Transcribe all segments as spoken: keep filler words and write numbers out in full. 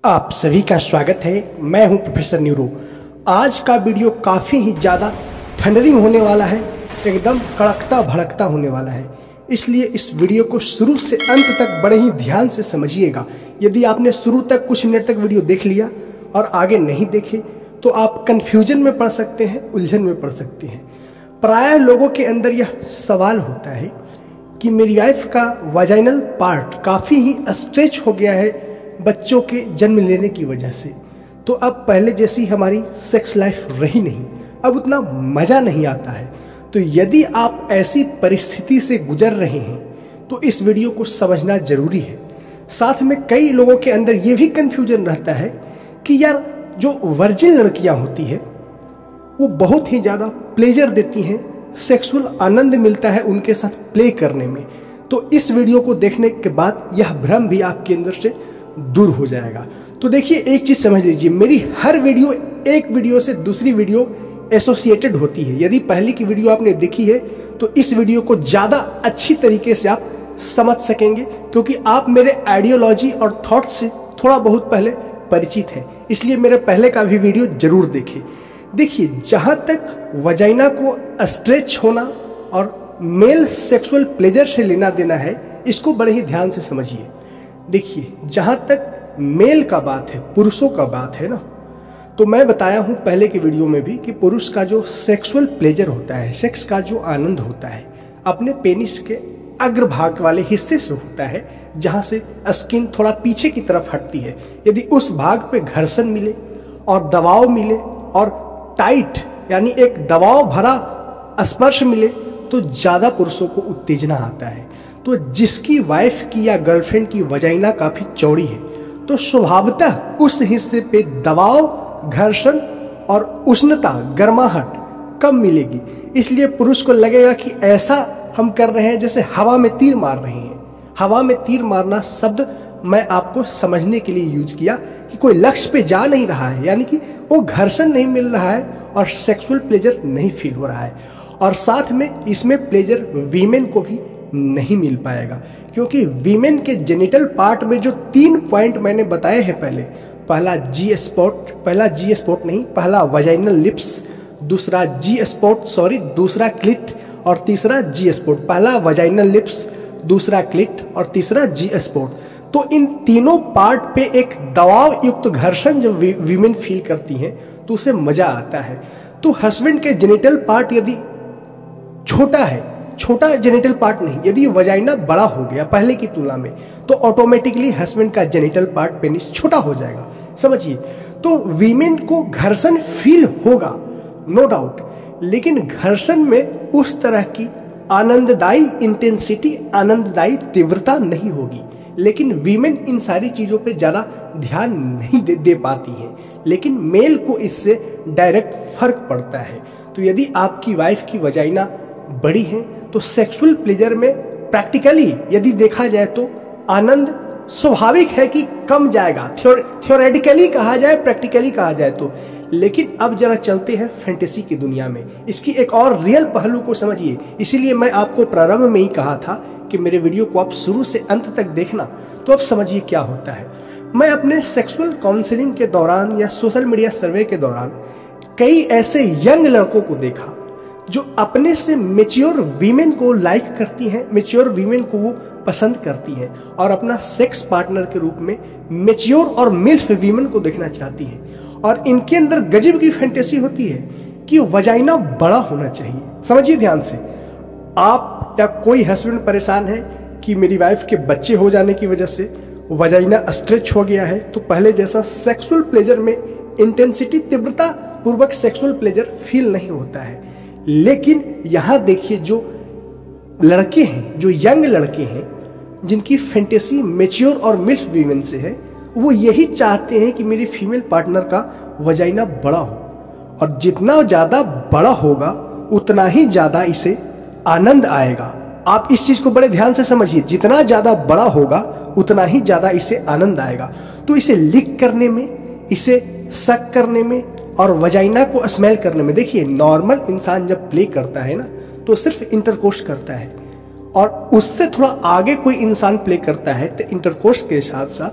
आप सभी का स्वागत है। मैं हूं प्रोफेसर न्यूरो। आज का वीडियो काफ़ी ही ज़्यादा थंडरिंग होने वाला है, एकदम कड़कता भड़कता होने वाला है। इसलिए इस वीडियो को शुरू से अंत तक बड़े ही ध्यान से समझिएगा। यदि आपने शुरू तक कुछ मिनट तक वीडियो देख लिया और आगे नहीं देखे तो आप कन्फ्यूजन में पड़ सकते हैं, उलझन में पड़ सकते हैं। प्रायः लोगों के अंदर यह सवाल होता है कि मेरी वाइफ का वाजाइनल पार्ट काफ़ी ही स्ट्रेच हो गया है बच्चों के जन्म लेने की वजह से। तो अब पहले जैसी हमारी सेक्स लाइफ रही नहीं, अब उतना मज़ा नहीं आता है। तो यदि आप ऐसी परिस्थिति से गुजर रहे हैं तो इस वीडियो को समझना जरूरी है। साथ में कई लोगों के अंदर ये भी कन्फ्यूजन रहता है कि यार जो वर्जिन लड़कियां होती है वो बहुत ही ज़्यादा प्लेजर देती हैं, सेक्सुअल आनंद मिलता है उनके साथ प्ले करने में। तो इस वीडियो को देखने के बाद यह भ्रम भी आपके अंदर से दूर हो जाएगा। तो देखिए, एक चीज समझ लीजिए, मेरी हर वीडियो एक वीडियो से दूसरी वीडियो एसोसिएटेड होती है। यदि पहले की वीडियो आपने देखी है तो इस वीडियो को ज़्यादा अच्छी तरीके से आप समझ सकेंगे, क्योंकि आप मेरे आइडियोलॉजी और थॉट से थोड़ा बहुत पहले परिचित हैं। इसलिए मेरे पहले का भी वीडियो जरूर देखें। देखिए, जहाँ तक वजाइना को स्ट्रेच होना और मेल सेक्सुअल प्लेजर से लेना देना है, इसको बड़े ही ध्यान से समझिए। देखिए, जहाँ तक मेल का बात है, पुरुषों का बात है ना, तो मैं बताया हूँ पहले की वीडियो में भी कि पुरुष का जो सेक्सुअल प्लेजर होता है, सेक्स का जो आनंद होता है, अपने पेनिस के अग्रभाग वाले हिस्से से होता है, जहाँ से स्किन थोड़ा पीछे की तरफ हटती है। यदि उस भाग पे घर्षण मिले और दबाव मिले और टाइट यानी एक दबाव भरा स्पर्श मिले तो ज़्यादा पुरुषों को उत्तेजना आता है। तो जिसकी वाइफ की या गर्लफ्रेंड की वजाइना काफ़ी चौड़ी है तो स्वभावतः उस हिस्से पे दबाव, घर्षण और उष्णता, गर्माहट कम मिलेगी। इसलिए पुरुष को लगेगा कि ऐसा हम कर रहे हैं जैसे हवा में तीर मार रहे हैं। हवा में तीर मारना शब्द मैं आपको समझने के लिए यूज किया कि कोई लक्ष्य पे जा नहीं रहा है, यानी कि वो घर्षण नहीं मिल रहा है और सेक्सुअल प्लेजर नहीं फील हो रहा है। और साथ में इसमें प्लेजर वीमेन को भी नहीं मिल पाएगा, क्योंकि वीमेन के जेनिटल पार्ट में जो तीन पॉइंट मैंने बताए हैं पहले, पहला जी स्पॉट, पहला जी स्पॉट नहीं, पहला वजाइनल लिप्स, दूसरा जी स्पॉट सॉरी दूसरा क्लिट और तीसरा जी स्पॉट। पहला वजाइनल लिप्स, दूसरा क्लिट और तीसरा जी स्पॉट। तो इन तीनों पार्ट पे एक दबाव युक्त घर्षण जब वीमेन फील करती हैं तो उसे मजा आता है। तो हस्बैंड के जेनिटल पार्ट यदि छोटा है, छोटा जेनिटल पार्ट नहीं, यदि वजाइना बड़ा हो गया पहले की तुलना में, तो ऑटोमेटिकली हस्बैंड का जेनिटल पार्ट पेनिस छोटा हो जाएगा। समझिए, तो वीमेन को घर्षण फील होगा, नो डाउट, लेकिन घर्षण में उस तरह की आनंददायी इंटेंसिटी, आनंददायी तीव्रता नहीं होगी। लेकिन वीमेन इन सारी चीज़ों पे ज़्यादा ध्यान नहीं दे, दे पाती हैं, लेकिन मेल को इससे डायरेक्ट फर्क पड़ता है। तो यदि आपकी वाइफ की वजाइना बड़ी है तो सेक्सुअल प्लेजर में प्रैक्टिकली यदि देखा जाए तो आनंद स्वाभाविक है कि कम जाएगा, थियोरेटिकली कहा जाए, प्रैक्टिकली कहा जाए तो। लेकिन अब जरा चलते हैं फैंटेसी की दुनिया में, इसकी एक और रियल पहलू को समझिए। इसीलिए मैं आपको प्रारंभ में ही कहा था कि मेरे वीडियो को आप शुरू से अंत तक देखना, तो अब समझिए क्या होता है। मैं अपने सेक्सुअल काउंसलिंग के दौरान या सोशल मीडिया सर्वे के दौरान कई ऐसे यंग लड़कों को देखा जो अपने से मेच्योर वीमेन को लाइक करती हैं, मेच्योर वीमेन को वो पसंद करती हैं और अपना सेक्स पार्टनर के रूप में मेच्योर और मिल्फ वीमेन को देखना चाहती हैं। और इनके अंदर गजब की फैंटेसी होती है कि वजाइना बड़ा होना चाहिए। समझिए ध्यान से, आप या कोई हस्बैंड परेशान है कि मेरी वाइफ के बच्चे हो जाने की वजह से वजाइना स्ट्रेच हो गया है, तो पहले जैसा सेक्सुअल प्लेजर में इंटेंसिटी, तीव्रता पूर्वक सेक्सुअल प्लेजर फील नहीं होता है। लेकिन यहाँ देखिए, जो लड़के हैं, जो यंग लड़के हैं जिनकी फैंटेसी मेच्योर और मिल्फ वीमेन से है, वो यही चाहते हैं कि मेरी फीमेल पार्टनर का वजाइना बड़ा हो, और जितना ज़्यादा बड़ा होगा उतना ही ज़्यादा इसे आनंद आएगा। आप इस चीज़ को बड़े ध्यान से समझिए, जितना ज़्यादा बड़ा होगा उतना ही ज़्यादा इसे आनंद आएगा। तो इसे लिक करने में, इसे सक करने में और वजाइना को स्मेल करने में, देखिए नॉर्मल इंसान जब प्ले करता है ना तो सिर्फ इंटरकोर्स करता है, और उससे थोड़ा आगे कोई इंसान प्ले करता है तो इंटरकोर्स के साथ साथ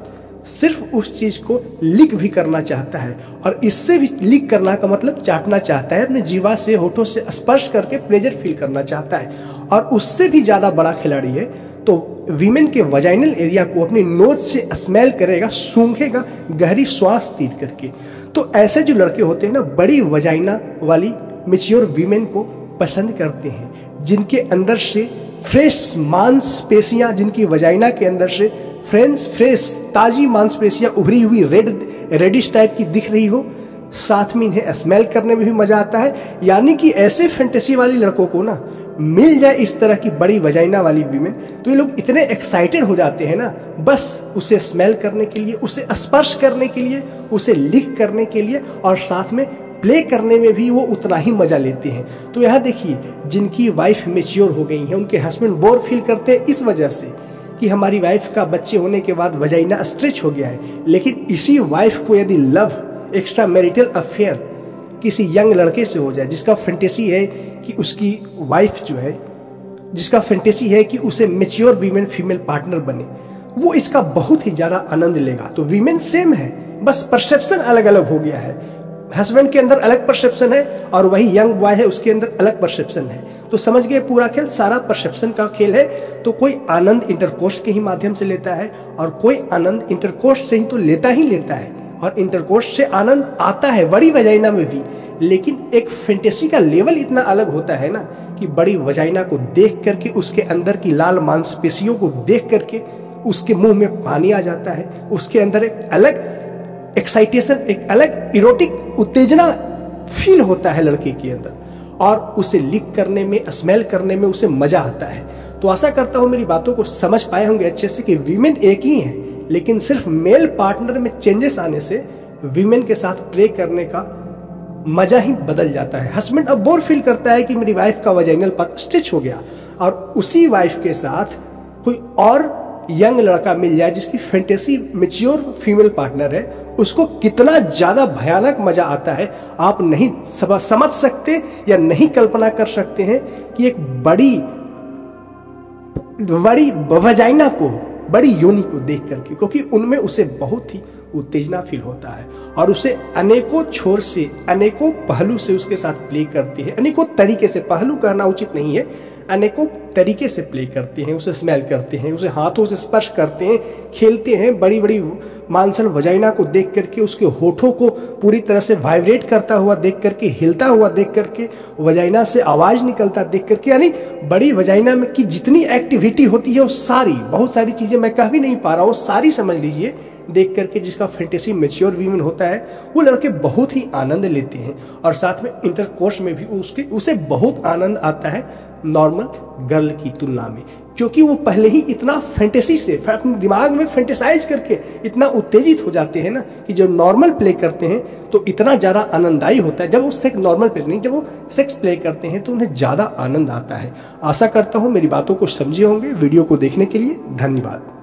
सिर्फ उस चीज को लिक भी करना चाहता है, और इससे भी लिक करना का मतलब चाटना चाहता है, अपने जीवा से होठों से स्पर्श करके प्लेजर फील करना चाहता है। और उससे भी ज्यादा बड़ा खिलाड़ी है तो वीमेन के वजाइनल एरिया को अपनी नोज से स्मेल करेगा, सूंघेगा गहरी श्वास तीर करके। तो ऐसे जो लड़के होते हैं ना, बड़ी वजाइना वाली मैच्योर वीमेन को पसंद करते हैं, जिनके अंदर से फ्रेश मांसपेशियां, जिनकी वजाइना के अंदर से फ्रेंड्स फ्रेश ताजी मांसपेशियां उभरी हुई रेड रेडिश टाइप की दिख रही हो, साथ में इन्हें स्मेल करने में भी मजा आता है। यानी कि ऐसे फैंटेसी वाली लड़कों को ना मिल जाए इस तरह की बड़ी वजाइना वाली वीमेन, तो ये लोग इतने एक्साइटेड हो जाते हैं ना, बस उसे स्मेल करने के लिए, उसे स्पर्श करने के लिए, उसे लिक करने के लिए, और साथ में प्ले करने में भी वो उतना ही मजा लेते हैं। तो यहाँ देखिए, जिनकी वाइफ मेच्योर हो गई है, उनके हस्बैंड बोर फील करते हैं इस वजह से कि हमारी वाइफ का बच्चे होने के बाद वजाइना स्ट्रेच हो गया है। लेकिन इसी वाइफ को यदि लव एक्स्ट्रा मैरिटल अफेयर किसी यंग लड़के से हो जाए, जिसका फैंटेसी है कि उसकी वाइफ जो है, जिसका फैंटेसी है कि उसे मेच्योर वीमेन फीमेल पार्टनर बने, वो इसका बहुत ही ज्यादा आनंद लेगा। तो वीमेन सेम है, बस परसेप्शन अलग अलग हो गया है। हस्बैंड के अंदर अलग परसेप्शन है और वही यंग बॉय है उसके अंदर अलग परसेप्शन है। तो समझ गए, पूरा खेल सारा परसेप्शन का खेल है। तो कोई आनंद इंटरकोर्स के ही माध्यम से लेता है और कोई आनंद इंटरकोर्स से ही तो लेता ही लेता है, और इंटरकोर्स से आनंद आता है बड़ी वजाइना में भी। लेकिन एक फैंटेसी का लेवल इतना अलग होता है ना कि बड़ी वजाइना को देख करके, उसके अंदर की लाल मांसपेशियों को देख करके उसके मुंह में पानी आ जाता है, उसके अंदर एक अलग एक्साइटेशन, एक अलग इरोटिक उत्तेजना फील होता है लड़के के अंदर, और उसे लिक करने में, स्मेल करने में उसे मजा आता है। तो आशा करता हूं मेरी बातों को समझ पाए होंगे अच्छे से कि वीमेन एक ही है, लेकिन सिर्फ मेल पार्टनर में चेंजेस आने से वीमेन के साथ प्ले करने का मजा ही बदल जाता है। हस्बैंड अब बोर फील करता है कि मेरी वाइफ का वजाइनल पार्ट स्टिच हो गया, और उसी वाइफ के साथ कोई और यंग लड़का मिल जाए जिसकी फैंटेसी मैच्योर फीमेल पार्टनर है, उसको कितना ज्यादा भयानक मजा आता है आप नहीं समझ सकते या नहीं कल्पना कर सकते हैं कि एक बड़ी बड़ी वजाइना को, बड़ी योनि को देख करके, क्योंकि उनमें उसे बहुत ही उत्तेजना फील होता है और उसे अनेकों छोर से, अनेकों पहलू से उसके साथ प्ले करती है। अनेकों तरीके से, पहलू कहना उचित नहीं है, अनेकों तरीके से प्ले करते हैं, उसे स्मेल करते हैं, उसे हाथों से स्पर्श करते हैं, खेलते हैं। बड़ी बड़ी मांसल वजाइना को देख करके, उसके होठों को पूरी तरह से वाइब्रेट करता हुआ देख करके, हिलता हुआ देख करके, वजाइना से आवाज निकलता देख करके, यानी बड़ी वजाइना में की जितनी एक्टिविटी होती है वो सारी, बहुत सारी चीजें मैं कह भी नहीं पा रहा हूँ, सारी समझ लीजिए देख करके जिसका फैंटेसी मैच्योर वीमेन होता है, वो लड़के बहुत ही आनंद लेते हैं। और साथ में इंटरकोर्स में भी उसके उसे बहुत आनंद आता है नॉर्मल गर्ल की तुलना में, क्योंकि वो पहले ही इतना फैंटेसी से, अपने दिमाग में फैंटेसाइज करके इतना उत्तेजित हो जाते हैं ना कि जब नॉर्मल प्ले करते हैं तो इतना ज़्यादा आनंददायी होता है। जब वो सेक्स नॉर्मल प्ले नहीं, जब वो सेक्स प्ले करते हैं तो उन्हें ज़्यादा आनंद आता है। आशा करता हूँ मेरी बातों को समझे होंगे। वीडियो को देखने के लिए धन्यवाद।